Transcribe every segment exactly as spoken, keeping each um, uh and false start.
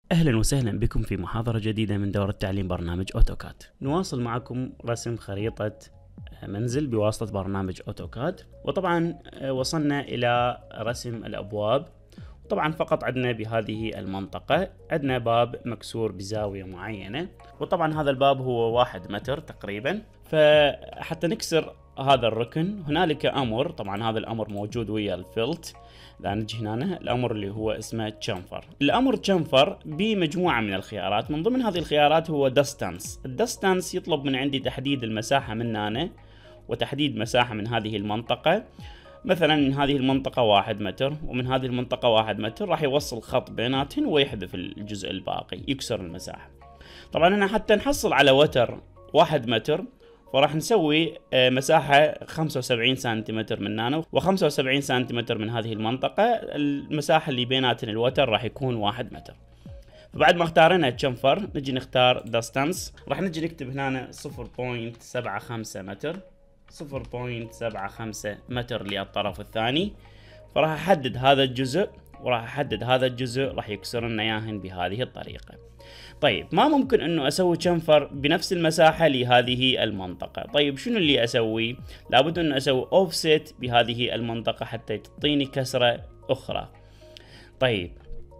أهلا وسهلا بكم في محاضرة جديدة من دورة تعليم برنامج أوتوكاد. نواصل معكم رسم خريطة منزل بواسطة برنامج أوتوكاد، وطبعا وصلنا إلى رسم الأبواب. طبعا فقط عندنا بهذه المنطقة عندنا باب مكسور بزاوية معينة، وطبعا هذا الباب هو واحد متر تقريبا. فحتى نكسر هذا الركن هنالك أمر، طبعا هذا الأمر موجود ويا الفلت. لا نجي هنا الأمر اللي هو اسمه تشامفر. الأمر تشامفر بمجموعة من الخيارات، من ضمن هذه الخيارات هو ديستانس. الديستانس يطلب من عندي تحديد المساحة من هنا وتحديد مساحة من هذه المنطقة. مثلا من هذه المنطقة واحد متر ومن هذه المنطقة واحد متر، راح يوصل خط بيناتهن ويحذف الجزء الباقي يكسر المساحة. طبعا أنا حتى نحصل على وتر واحد متر، فراح نسوي مساحة خمسة وسبعين سنتيمتر من هنا وخمسة وسبعين سنتيمتر من هذه المنطقة. المساحة اللي بيناتن الوتر راح يكون واحد متر. فبعد ما اختارنا تشامفر نجي نختار ديستانس. راح نجي نكتب هنا صفر فاصلة سبعة خمسة متر، صفر فاصلة سبعة خمسة متر للطرف الثاني. فراح احدد هذا الجزء وراح احدد هذا الجزء، راح يكسر لنا اياهن بهذه الطريقة. طيب ما ممكن انه اسوي تشامفر بنفس المساحة لهذه المنطقة. طيب شنو اللي اسوي؟ لابد انه اسوي اوفست بهذه المنطقة حتى تعطيني كسرة اخرى. طيب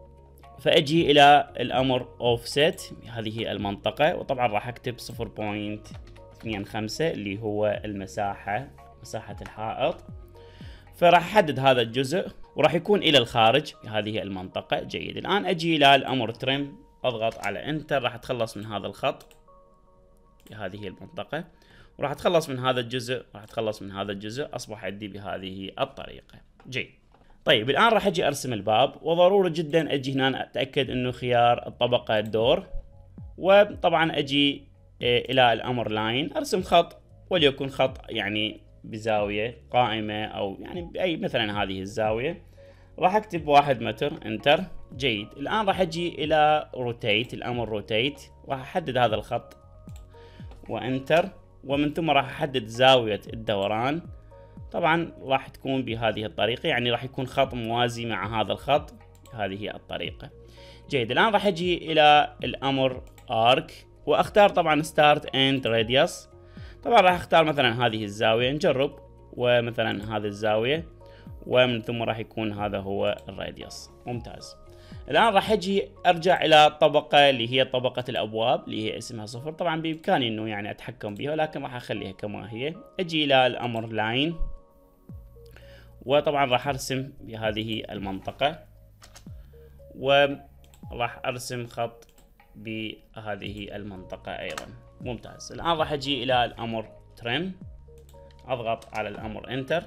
فاجي الى الامر اوفست بهذه المنطقة، وطبعا راح اكتب صفر فاصلة ثمانية خمسة اللي هو المساحة، مساحة الحائط. فراح احدد هذا الجزء وراح يكون الى الخارج بهذه المنطقة. جيد، الان اجي الى الامر تريم، اضغط على انتر، راح اتخلص من هذا الخط بهذه المنطقة، وراح اتخلص من هذا الجزء، راح اتخلص من هذا الجزء، اصبح عندي بهذه الطريقة. جيد. طيب الان راح اجي ارسم الباب، وضروري جدا اجي هنا اتاكد انه خيار الطبقة الدور، وطبعا اجي الى الامر لاين، ارسم خط وليكن خط يعني بزاوية قائمة او يعني باي مثلا هذه الزاوية. راح اكتب واحد متر، انتر. جيد، الان راح اجي الى روتيت، الامر روتيت، راح احدد هذا الخط وانتر، ومن ثم راح احدد زاوية الدوران. طبعا راح تكون بهذه الطريقة، يعني راح يكون خط موازي مع هذا الخط بهذه الطريقة. جيد، الان راح اجي الى الامر ارك واختار طبعا ستارت اند راديوس. طبعا راح اختار مثلا هذه الزاوية، نجرب، ومثلا هذه الزاوية، ومن ثم راح يكون هذا هو الراديوس. ممتاز. الان راح اجي ارجع الى الطبقة اللي هي طبقة الابواب اللي هي اسمها صفر. طبعا بامكاني انه يعني اتحكم بها، ولكن راح اخليها كما هي. اجي الى الامر لاين، وطبعا راح ارسم بهذه المنطقة، وراح ارسم خط بهذه المنطقة ايضا. ممتاز. الان راح اجي الى الامر تريم، اضغط على الامر انتر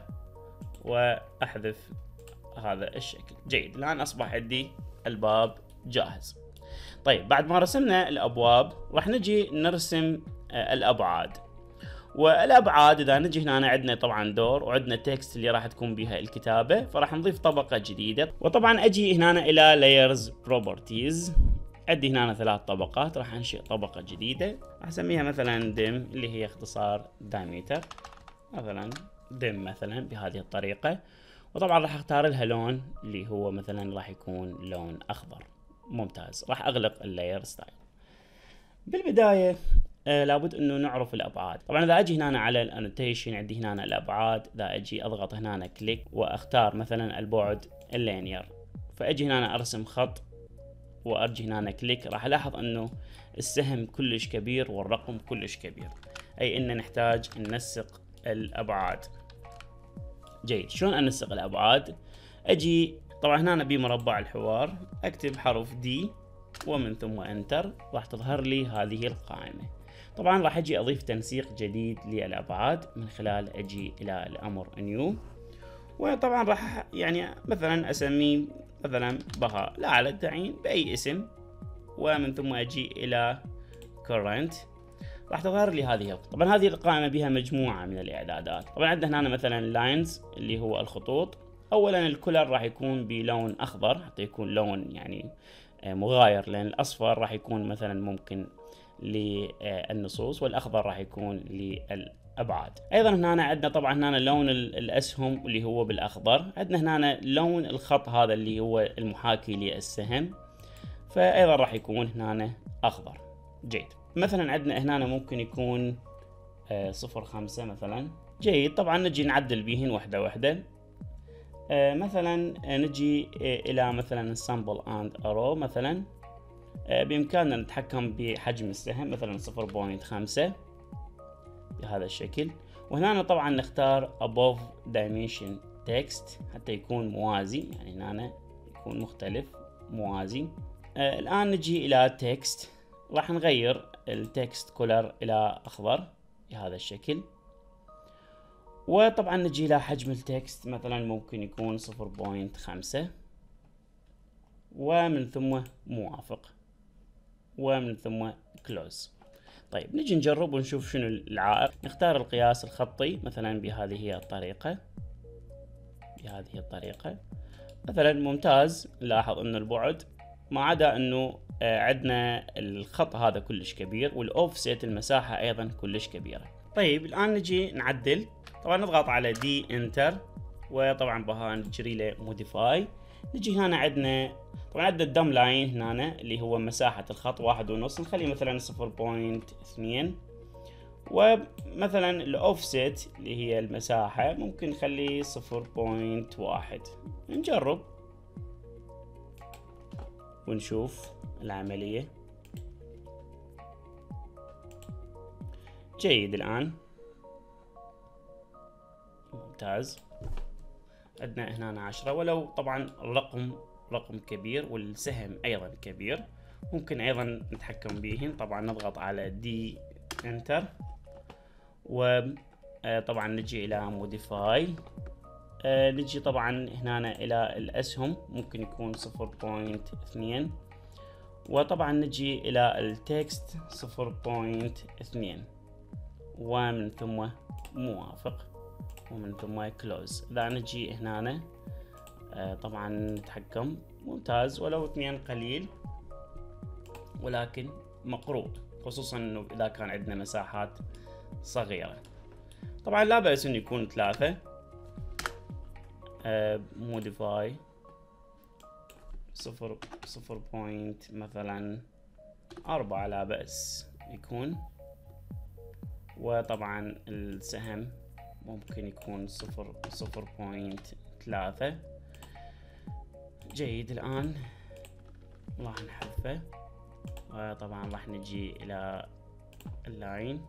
واحذف هذا الشكل. جيد، الان اصبح عندي الباب جاهز. طيب بعد ما رسمنا الابواب راح نجي نرسم الابعاد. والابعاد اذا نجي هنا عندنا طبعا دور وعندنا تكست اللي راح تكون بها الكتابة، فراح نضيف طبقة جديدة. وطبعا اجي هنا الى layers properties، عندي هنا ثلاث طبقات، راح انشئ طبقة جديدة، راح اسميها مثلا دم اللي هي اختصار diameter، مثلا دم مثلا بهذه الطريقة. وطبعا راح اختار لها لون اللي هو مثلا راح يكون لون اخضر. ممتاز. راح اغلق اللاير ستايل. بالبداية آه لابد انه نعرف الابعاد. طبعا اذا اجي هنا على الانوتيشن عندي هنا الابعاد، اذا اجي اضغط هنا كليك واختار مثلا البعد اللينير، فاجي هنا ارسم خط وارجي هنا كليك، راح الاحظ انه السهم كلش كبير والرقم كلش كبير، اي ان نحتاج ننسق الابعاد. جيد، شلون انسق الابعاد؟ اجي طبعا هنا بمربع الحوار اكتب حرف دي ومن ثم انتر، راح تظهر لي هذه القائمة. طبعا راح اجي اضيف تنسيق جديد للابعاد من خلال اجي الى الامر نيو، وطبعا راح يعني مثلا اسميه مثلا بهاء، لا على التعيين باي اسم، ومن ثم اجي الى current، راح تظهر لي هذه. طبعا هذه القائمة بها مجموعة من الاعدادات. طبعا عندنا هنا مثلا lines اللي هو الخطوط. اولا الكولر راح يكون بلون اخضر حتى يكون لون يعني مغاير، لان الاصفر راح يكون مثلا ممكن للنصوص، والاخضر راح يكون للابعاد. ايضا هنا عندنا طبعا هنا لون الاسهم اللي هو بالاخضر، عندنا هنا لون الخط هذا اللي هو المحاكي للسهم، فايضا راح يكون هنا اخضر. جيد. مثلا عندنا هنا ممكن يكون آه صفر خمسة مثلا. جيد. طبعا نجي نعدل بيهن وحده وحده. آه مثلا آه نجي آه الى مثلا sample and arrow مثلا. آه بامكاننا نتحكم بحجم السهم مثلا صفر فاصلة خمسة بهذا الشكل. وهنا طبعا نختار above dimension text حتى يكون موازي، يعني هنا يكون مختلف موازي. آه الآن نجي إلى text، راح نغير التكست كولر إلى أخضر بهذا الشكل. وطبعا نجي إلى حجم التكست مثلا ممكن يكون صفر فاصلة خمسة، ومن ثم موافق، ومن ثم close. طيب نجي نجرب ونشوف شنو العائق. نختار القياس الخطي مثلا بهذه الطريقة، بهذه الطريقة مثلا. ممتاز. نلاحظ انه البعد ما عدا انه عندنا الخط هذا كلش كبير، والاوفست المساحة ايضا كلش كبيرة. طيب الان نجي نعدل. طبعا نضغط على دي انتر، وطبعا بها نجري له موديفاي. نجي هنا عندنا طبعا عندنا الدم لاين هنا اللي هو مساحة الخط واحد ونص، نخليه مثلا صفر فاصلة اثنين. ومثلا الاوفست اللي هي المساحة ممكن نخليه صفر فاصلة واحد. نجرب ونشوف العملية. جيد. الآن ممتاز. عندنا هنا عشرة، ولو طبعا الرقم رقم كبير والسهم أيضا كبير ممكن أيضا نتحكم بهن. طبعا نضغط على دي انتر، وطبعا نجي إلى موديفاي. نجي طبعا هنا إلى الأسهم ممكن يكون صفر فاصلة اثنين، وطبعا نجي إلى التكست صفر فاصلة اثنين، ومن ثم موافق، ومن ثم كلوز. إذا نجي هنا طبعا نتحكم. ممتاز. ولو اثنين قليل ولكن مقروء، خصوصا انه اذا كان عندنا مساحات صغيرة. طبعا لا بأس انه يكون ثلاثة. موديفاي صفر صفر بوينت مثلا أربعة لا بأس يكون. وطبعا السهم ممكن يكون صفر صفر بوينت ثلاثة. جيد. الآن راح نحذفه، وطبعا راح نجي إلى اللاين.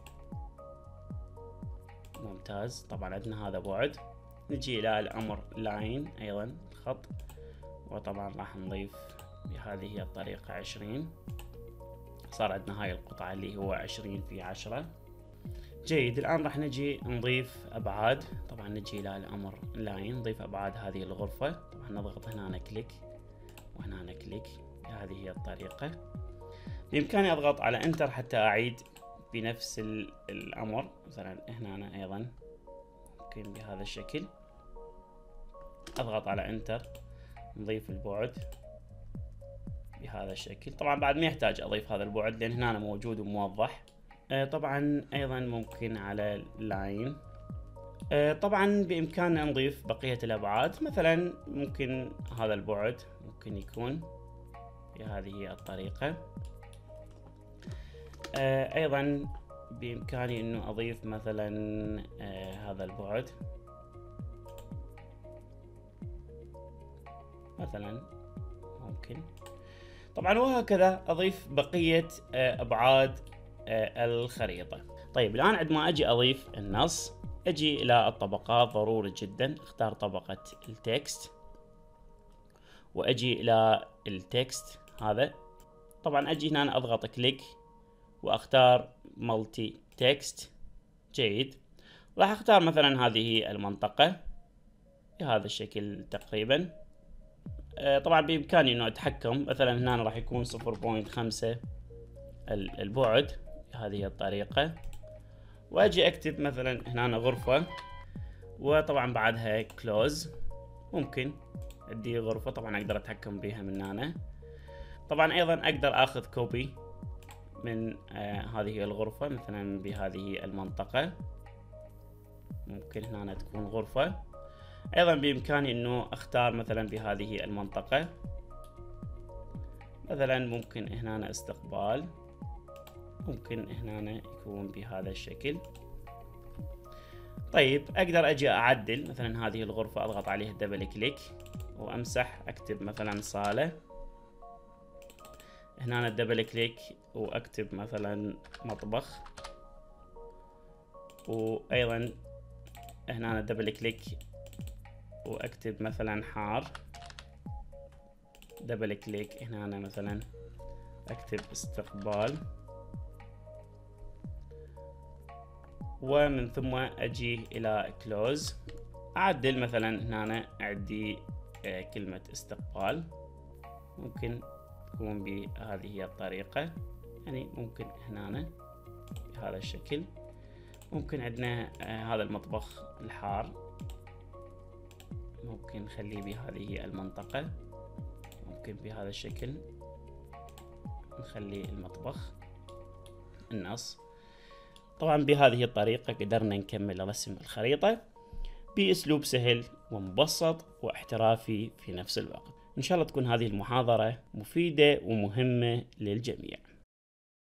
ممتاز. طبعا عندنا هذا بعد. نجي إلى الأمر لاين أيضا خط، وطبعا راح نضيف بهذه الطريقة عشرين. صار عندنا هاي القطعة اللي هو عشرين في عشرة. جيد. الآن راح نجي نضيف أبعاد. طبعا نجي إلى الأمر لاين، نضيف أبعاد هذه الغرفة. طبعا نضغط هنا كليك وهنا كليك بهذه الطريقة. بإمكاني أضغط على انتر حتى أعيد بنفس الأمر. مثلا هنا أيضا ممكن بهذا الشكل. أضغط على انتر، نضيف البعد بهذا الشكل. طبعا بعد ما يحتاج أضيف هذا البعد لأن هنا موجود وموضح. آه طبعا أيضا ممكن على لاين. آه طبعا بإمكاننا نضيف بقية الأبعاد. مثلا ممكن هذا البعد ممكن يكون بهذه الطريقة. آه أيضا بإمكاني أنه أضيف مثلا آه هذا البعد مثلا ممكن. طبعا وهكذا أضيف بقية آه أبعاد آه الخريطة. طيب الآن عندما أجي أضيف النص، أجي إلى الطبقات ضروري جدا. اختار طبقة التكست، وأجي إلى التكست هذا. طبعا أجي هنا أضغط كليك وأختار مالتي تكست. جيد. راح أختار مثلا هذه المنطقة بهذا الشكل تقريبا. آه طبعا بإمكاني أنه أتحكم. مثلا هنا راح يكون صفر فاصلة خمسة البعد بهذه الطريقة. وأجي أكتب مثلا هنا غرفة، وطبعا بعدها كلوز. ممكن عندي غرفة طبعا أقدر أتحكم بها من هنا. طبعا أيضا أقدر أخذ كوبي من آه هذه الغرفة مثلا بهذه المنطقة. ممكن هنا تكون غرفة. أيضا بإمكاني أنه أختار مثلا بهذه المنطقة مثلا ممكن هنا استقبال، ممكن هنا يكون بهذا الشكل. طيب اقدر اجي اعدل مثلا هذه الغرفة، اضغط عليها دبل كليك وامسح، اكتب مثلا صالة، هنا دبل كليك واكتب مثلا مطبخ، وايضا هنا دبل كليك واكتب مثلا حار، دبل كليك هنا مثلا اكتب استقبال، ومن ثم اجي الى كلوز، اعدل مثلا هنا عندي كلمة استقبال، ممكن تكون بهذه الطريقة، يعني ممكن هنا بهذا الشكل. ممكن عندنا هذا المطبخ الحار، ممكن نخليه بهذه المنطقة، ممكن بهذا الشكل نخلي المطبخ النص. طبعا بهذه الطريقة قدرنا نكمل رسم الخريطة بأسلوب سهل ومبسط واحترافي في نفس الوقت. إن شاء الله تكون هذه المحاضرة مفيدة ومهمة للجميع.